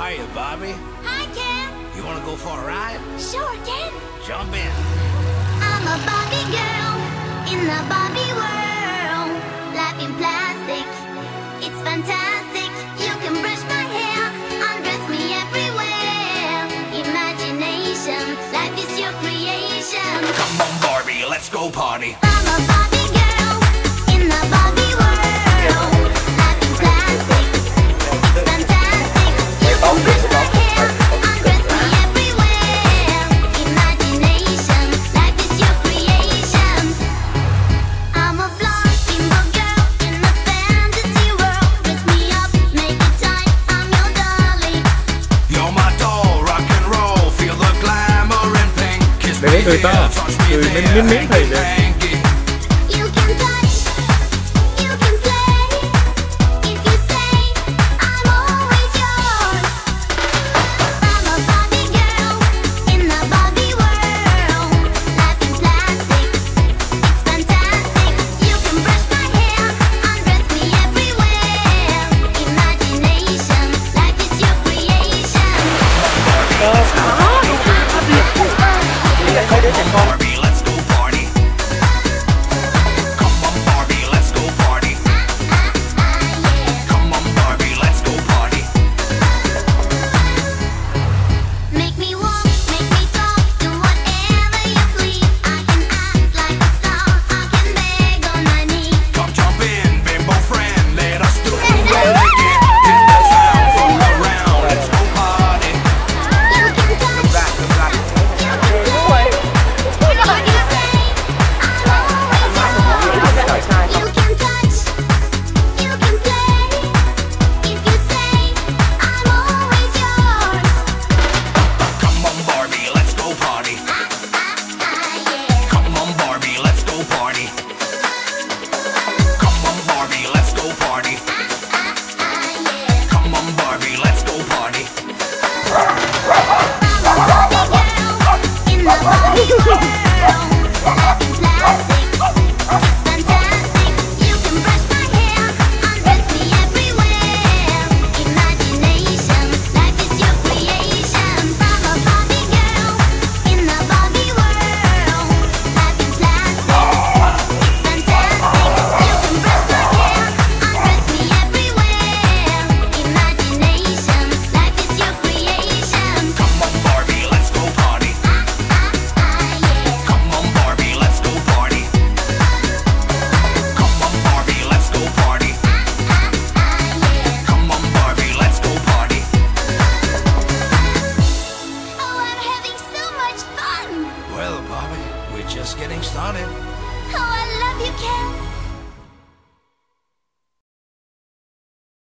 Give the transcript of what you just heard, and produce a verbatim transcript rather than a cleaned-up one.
Hiya, Barbie. Hi, Ken. You wanna go for a ride? Sure, Ken. Jump in. I'm a Barbie girl in the Barbie world. Life in plastic, it's fantastic. You can brush my hair, undress me everywhere. Imagination, life is your creation. Come on, Barbie, let's go party. I'm a Barbie girl in the Barbie world. Life in plastic, it's fantastic. You can brush my hair, undress me everywhere. Imagination, life is your creation. I'm a blonde bimbo girl in a fantasy world. Dress me up, make it tight, I'm your dolly. You're my doll, rock and roll. Feel the glamour and pink. Kiss me Đấy, cười to, here, touch me cười there, miếng miếng thầy hanky đấy. panky. You can touch, you can play. If you say, I'm always yours. I'm a Barbie girl in the Barbie world. Life in plastic, it's fantastic. You can brush my hair, undress me everywhere. Imagination, life is your creation. Barbie, let's go party. Come on, Barbie, let's go party. Come on, Barbie, let's go party. Make me walk, make me talk, do whatever you please. I can act like a star, I can beg on my knees. Come jump in, bimbo friend. Let us do it again. In the town, from around, let's go party. You can touch, you can play. If you say, I'm always yours. You can touch, you can play. If you say, I'm always yours. Come on, Barbie, let's go party. Come on, Barbie, let's go party. Come on, Barbie, let's go party. Come on, Barbie, let's go party. In the Barbie world, life in plastic, it's fantastic. You can brush my hair, undress me everywhere. Imagination, life is your creation. I'm a Barbie girl in the Barbie world. Life in plastic, it's fantastic. You can brush my hair, undress me everywhere. Imagination, life is your creation. Come on, Barbie, let's go party. Come on, Barbie, let's go party. Come on, Barbie, let's go party. Come on, Barbie, let's go party. Oh, I'm having so much fun! Well, Barbie, we're just getting started. Oh, I